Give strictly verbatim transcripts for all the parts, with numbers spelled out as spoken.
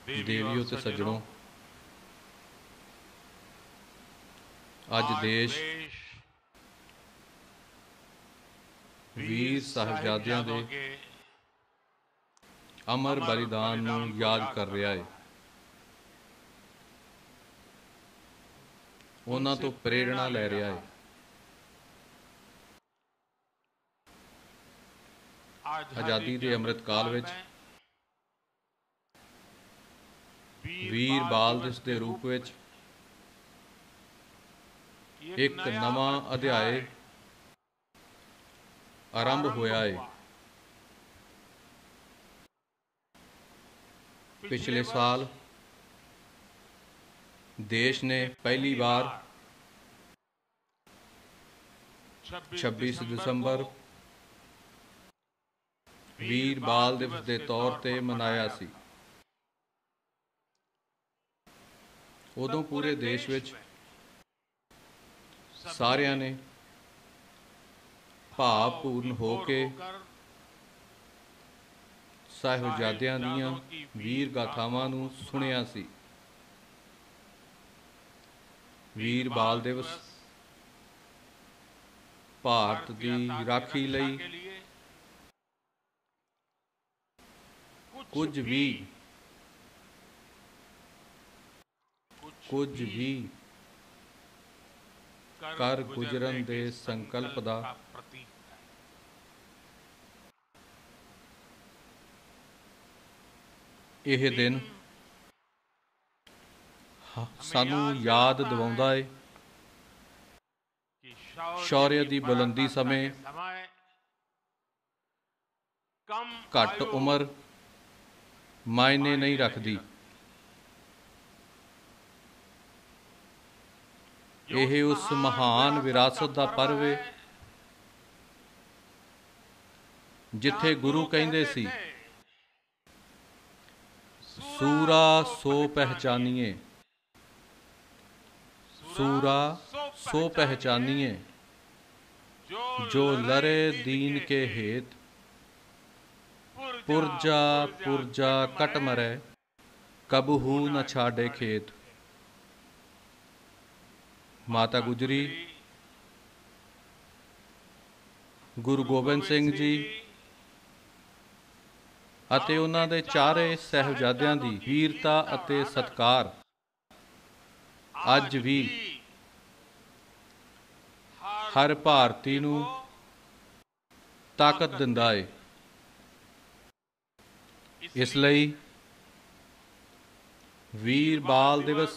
देवियों ते सज्जनों, अज देश वीर साहिबजादियां दे अमर बलिदान नूं याद कर रहा है। उन्हां तो प्रेरणा लै रहा है। आज़ादी के अमृत काल विच वीर बाल दिवस के रूप विच एक नवा अध्याय आरंभ होया है। पिछले साल देश ने पहली बार छब्बीस दिसंबर वीर बाल दिवस के तौर पर मनाया सी। उदों पूरे देश विच सारियां ने भावपूर्ण हो के साहिबजादियां दीयां वीर गाथावां नूं सुनिया सी। वीर बाल दिवस भारत की राखी लई कुछ भी कुछ भी कर गुजरन दे संकल्प दा यह दिन सानू याद दिवाउंदा है शौर्य की बुलंदी समय घट उम्र मायने नहीं रखती। यह उस महान विरासत का पर्व है जिथे गुरु कहंदे सी, सूरा सो पहचानिए, सूरा सो पहचानिए, जो लरे दीन के हेत, पुरजा पुरजा कट मरे, कबहू न छाड़े खेत। माता गुजरी, गुरु गोबिंद सिंह जी ਅਤੇ ਉਹਨਾਂ ਦੇ ਚਾਰੇ ਸਾਹਿਬਜ਼ਾਦਿਆਂ ਦੀ ਵੀਰਤਾ ਅਤੇ ਸਤਿਕਾਰ ਅੱਜ ਵੀ ਹਰ ਭਾਰਤੀ ਨੂੰ ਤਾਕਤ ਦਿੰਦਾ ਹੈ। ਇਸ ਲਈ ਵੀਰ ਬਾਲ ਦਿਵਸ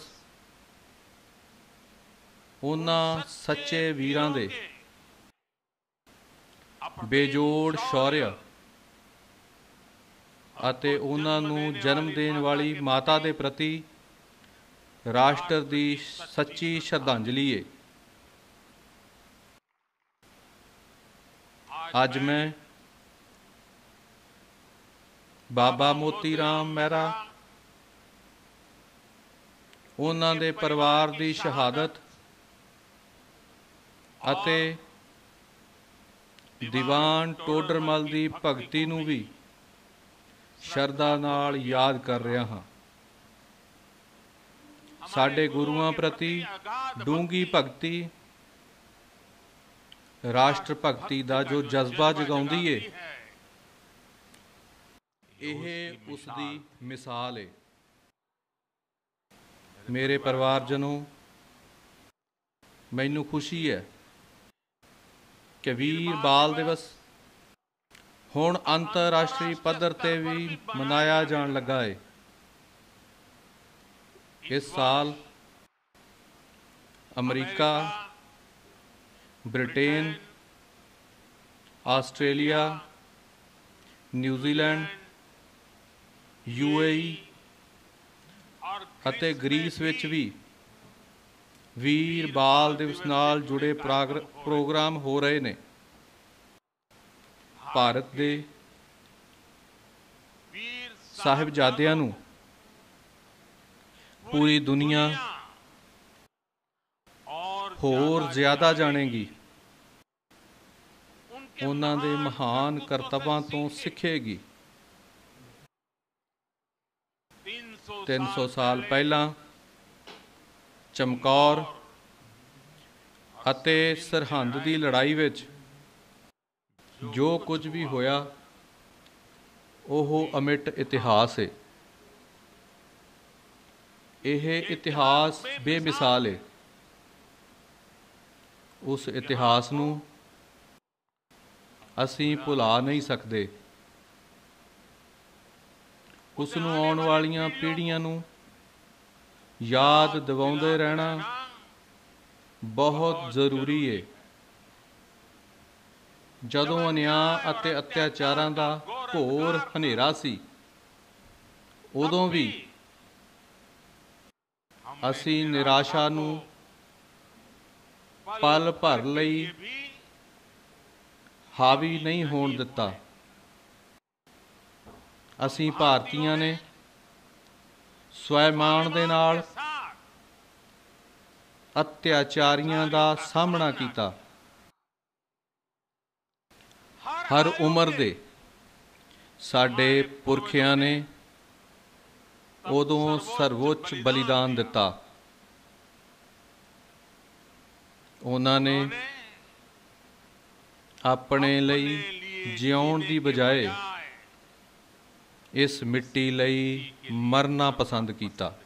ਉਹਨਾਂ ਸੱਚੇ ਵੀਰਾਂ ਦੇ ਬੇਜੋੜ ਸ਼ੌर्य ਅਤੇ ਉਹਨਾਂ ਨੂੰ ਜਨਮ ਦੇਣ ਵਾਲੀ ਮਾਤਾ ਦੇ ਪ੍ਰਤੀ ਰਾਸ਼ਟਰ ਦੀ ਸੱਚੀ ਸ਼ਰਧਾਂਜਲੀ ਹੈ। ਅੱਜ ਮੈਂ ਬਾਬਾ ਮੋਤੀ ਰਾਮ ਮਹਿਰਾ ਉਹਨਾਂ ਦੇ ਪਰਿਵਾਰ ਦੀ ਸ਼ਹਾਦਤ ਅਤੇ ਦੀਵਾਨ ਟੋਡਰਮਲ ਦੀ ਭਗਤੀ ਨੂੰ ਵੀ ਸ਼ਰਧਾ ਨਾਲ याद कर रहा हाँ। साडे गुरुआं प्रति डूंगी भगती राष्ट्र भगती का जो जज्बा जगाउंदी है, यह उसकी मिसाल है। मेरे परिवारजनों, मैनू खुशी है कि वीर बाल दिवस हुण अंतरराष्ट्रीय पद्धर ते भी मनाया जान लगा है। इस साल अमरीका, ब्रिटेन, आस्ट्रेलिया, न्यूजीलैंड, यूएई ਅਤੇ ग्रीस विच भी वीर बाल दिवस नाल जुड़े प्रोग्राम हो रहे ने। भारत के साहिबजादियां नूं पूरी दुनिया होर ज़्यादा जानेगी, उन्हां दे महान करतबां तो सिखेगी। तीन सौ साल पहला चमकौर ਅਤੇ ਸਰਹੰਦ ਦੀ ਲੜਾਈ ਵਿੱਚ ਜੋ ਕੁਝ ਵੀ ਹੋਇਆ ਉਹ ਅਮਿੱਟ ਇਤਿਹਾਸ ਹੈ। ਇਹ ਇਤਿਹਾਸ ਬੇਮਿਸਾਲ ਹੈ। ਉਸ ਇਤਿਹਾਸ ਨੂੰ ਅਸੀਂ ਭੁਲਾ ਨਹੀਂ ਸਕਦੇ। ਉਸ ਨੂੰ ਆਉਣ ਵਾਲੀਆਂ ਪੀੜ੍ਹੀਆਂ ਨੂੰ ਯਾਦ ਦਿਵਾਉਂਦੇ ਰਹਿਣਾ ਬਹੁਤ ਜ਼ਰੂਰੀ ਹੈ। ਜਦੋਂ ਅਨਿਆਂ ਅਤੇ ਅਤਿਆਚਾਰਾਂ ਦਾ ਘੋਰ ਹਨੇਰਾ ਸੀ, ਉਦੋਂ ਵੀ ਅਸੀਂ ਨਿਰਾਸ਼ਾ ਨੂੰ ਪਲ ਭਰ ਲਈ ਹਾਵੀ ਨਹੀਂ ਹੋਣ ਦਿੱਤਾ। ਅਸੀਂ ਭਾਰਤੀਆਂ ਨੇ ਸਵੈਮਾਣ ਦੇ ਨਾਲ ਅਤਿਆਚਾਰੀਆਂ ਦਾ ਸਾਹਮਣਾ ਕੀਤਾ। ਹਰ ਉਮਰ ਦੇ ਸਾਡੇ ਪੁਰਖਿਆਂ ਨੇ ਉਦੋਂ ਸਰਵੋੱਚ ਬਲੀਦਾਨ ਦਿੱਤਾ। ਉਹਨਾਂ ਨੇ ਆਪਣੇ ਲਈ ਜਿਉਣ ਦੀ ਬਜਾਏ ਇਸ ਮਿੱਟੀ ਲਈ ਮਰਨਾ ਪਸੰਦ ਕੀਤਾ।